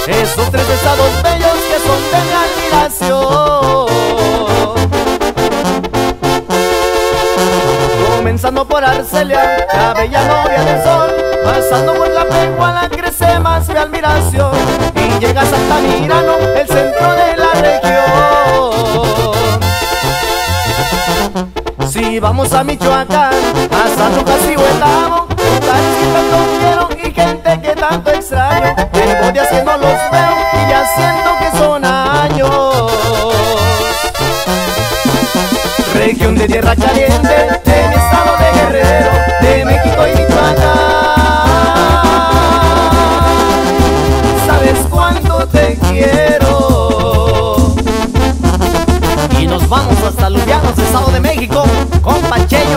esos tres estados bellos que son de mi admiración. Comenzando por Arcelia, la bella novia del sol, pasando por la Pecuala crece más mi admiración, y llega a Altamirano, el centro de la región. Si vamos a Michoacán, a San Lucas y Huetamo, lugares que tanto quiero y gente que tanto extraño, tengo días que no los veo y ya siento que son años. Región de tierra caliente, de mi estado de Guerrero, de México y Michoacán, sabes cuánto te quiero. Y nos vamos hasta Lubianos, estado de México, con Pacheño.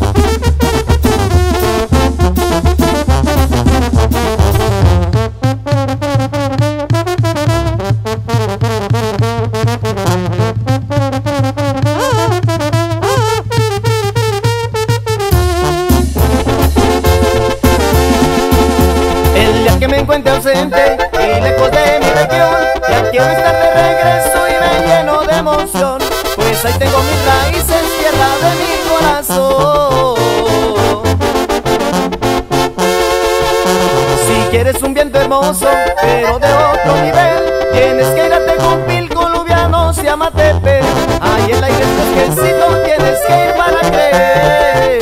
El día que me encuentre ausente y lejos de mi región, ya quiero estar de regreso y me lleno de emoción, pues ahí tengo mis raíces, tierra de mi corazón. Si quieres un viento hermoso, pero de otro nivel, tienes que ir a Tejupilco, Lubianos y Amatepec. Ahí el aire es fresquecito, tienes que ir para creer.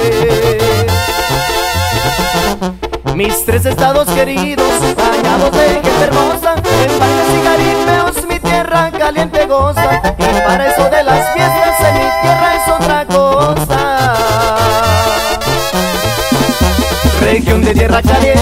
Mis tres estados queridos, bañados de gente hermosa, en bailes y garipeos mi tierra caliente goza, y para eso de las fiestas en mi tierra es otra cosa. Región de tierra caliente,